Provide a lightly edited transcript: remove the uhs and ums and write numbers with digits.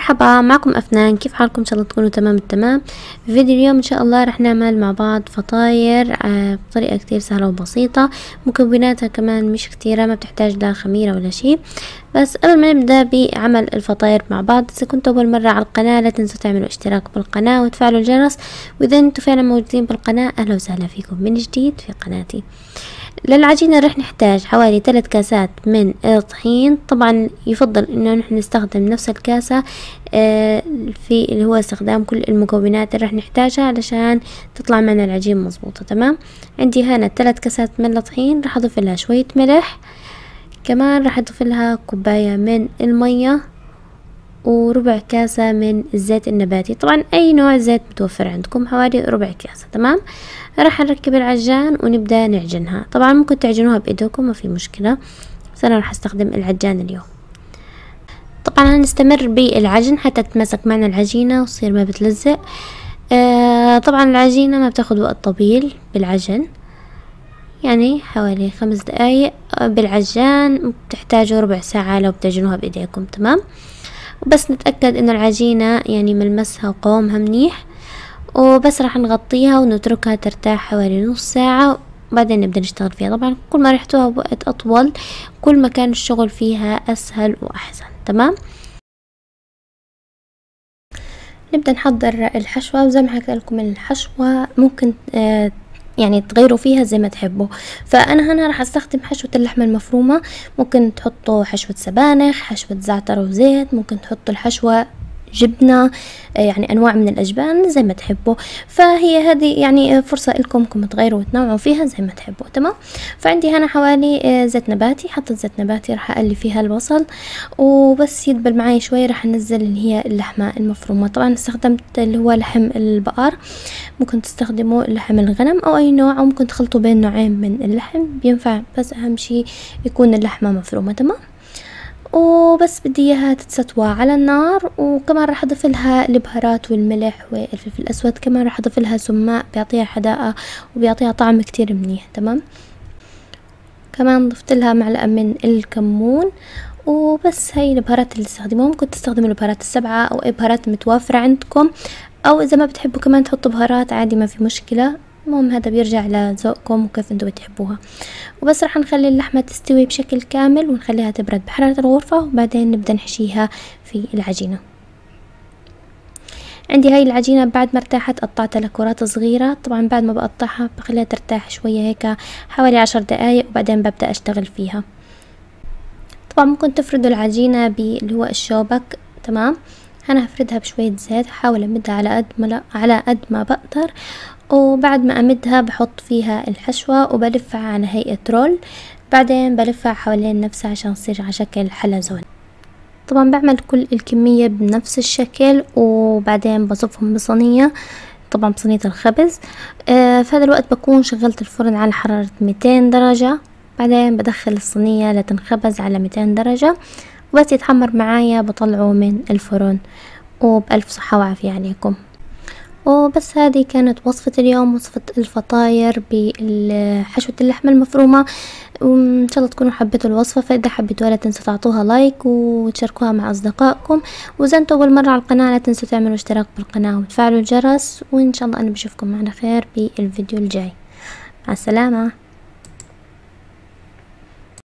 مرحبا معكم أفنان، كيف حالكم؟ إن شاء الله تكونوا تمام التمام. في فيديو اليوم إن شاء الله رح نعمل مع بعض فطاير بطريقة كتير سهلة وبسيطة. مكوناتها كمان مش كتيرة، ما بتحتاج لا خميرة ولا شيء. بس قبل ما نبدأ بعمل الفطاير مع بعض، إذا كنتوا أول مرة على القناة لا تنسوا تعملوا اشتراك بالقناة وتفعلوا الجرس، وإذا انتوا فعلا موجودين بالقناة أهلا وسهلا فيكم من جديد في قناتي. للعجينة رح نحتاج حوالي 3 كاسات من الطحين. طبعا يفضل انه نحن نستخدم نفس الكاسة في اللي هو استخدام كل المكونات اللي رح نحتاجها علشان تطلع معنا العجين مظبوطة. تمام، عندي هنا 3 كاسات من الطحين، رح اضيف لها شوية ملح، كمان رح اضيف لها كوباية من المية وربع كاسة من الزيت النباتي. طبعا اي نوع زيت متوفر عندكم، حوالي ربع كاسة. تمام، راح نركب العجان ونبدأ نعجنها. طبعا ممكن تعجنوها بايدكم ما في مشكلة، بس انا راح استخدم العجان اليوم. طبعا هنستمر بالعجن حتى تتماسك معنا العجينة وتصير ما بتلزق. طبعا العجينة ما بتاخد وقت طويل بالعجن، يعني حوالي 5 دقايق بالعجان، بتحتاجوا ربع ساعة لو بتعجنوها بايديكم. تمام، وبس نتأكد ان العجينة يعني ملمسها وقوامها منيح، وبس راح نغطيها ونتركها ترتاح حوالي نص ساعة، وبعدين نبدأ نشتغل فيها. طبعا كل ما ريحتوها بوقت أطول كل ما كان الشغل فيها أسهل وأحسن. تمام، نبدأ نحضر الحشوة. وزي ما حكيت لكم الحشوة ممكن يعني تغيروا فيها زي ما تحبوا. فأنا هنا راح استخدم حشوة اللحمة المفرومة. ممكن تحطوا حشوة سبانخ، حشوة زعتر وزيت، ممكن تحطوا الحشوة جبنة، يعني انواع من الاجبان زي ما تحبوا. فهي هذه يعني فرصة لكم انكم تغيروا وتنوعوا فيها زي ما تحبوا. تمام، فعندي هنا حوالي زيت نباتي، حطيت زيت نباتي، راح اقلي فيها البصل وبس يدبل معي شوي راح انزل اللي هي اللحمة المفرومة. طبعا استخدمت اللي هو لحم البقر، ممكن تستخدموا لحم الغنم او اي نوع، او ممكن تخلطوا بين نوعين من اللحم بينفع، بس اهم شي يكون اللحمة مفرومة. تمام، وبس بدي اياها تتستوى على النار. وكمان راح اضيف لها البهارات والملح والفلفل الاسود، كمان راح اضيف لها سماق بيعطيها حداقة وبيعطيها طعم كتير منيح. تمام، كمان ضفت لها معلقة من الكمون. وبس هاي البهارات اللي تستخدموها، ممكن تستخدموا البهارات السبعة او اي بهارات متوفرة عندكم، او اذا ما بتحبوا كمان تحطوا بهارات عادي ما في مشكلة. المهم هذا بيرجع لذوقكم وكيف انتوا بتحبوها. وبس راح نخلي اللحمة تستوي بشكل كامل ونخليها تبرد بحرارة الغرفة، وبعدين نبدأ نحشيها في العجينة. عندي هاي العجينة بعد ما ارتاحت قطعتها لكرات صغيرة. طبعا بعد ما بقطعها بخليها ترتاح شوية هيك حوالي 10 دقايق، وبعدين ببدأ اشتغل فيها. طبعا ممكن تفردوا العجينة باللي هو الشوبك. تمام، انا هفردها بشوية زيت، هحاول امدها على قد ما بقدر، وبعد ما امدها بحط فيها الحشوة وبلفها على هيئة رول، بعدين بلفها حوالين نفسها عشان تصير على شكل حلزون. طبعا بعمل كل الكمية بنفس الشكل، وبعدين بصفهم بصينية، طبعا بصينية الخبز. في هذا الوقت بكون شغلت الفرن على حرارة 200 درجة، بعدين بدخل الصينية لتنخبز على 200 درجة، وبس يتحمر معايا بطلعه من الفرن. وبألف صحة وعافية عليكم. وبس هذه كانت وصفة اليوم، وصفة الفطاير بحشوة اللحمة المفرومة، وإن شاء الله تكونوا حبيتوا الوصفة. فإذا حبيتوا لا تنسوا تعطوها لايك وتشاركوها مع أصدقائكم، وإذا انتوا أول مرة على القناة لا تنسوا تعملوا اشتراك بالقناة وتفعلوا الجرس. وإن شاء الله أنا بشوفكم معنا خير بالفيديو الجاي. مع السلامة.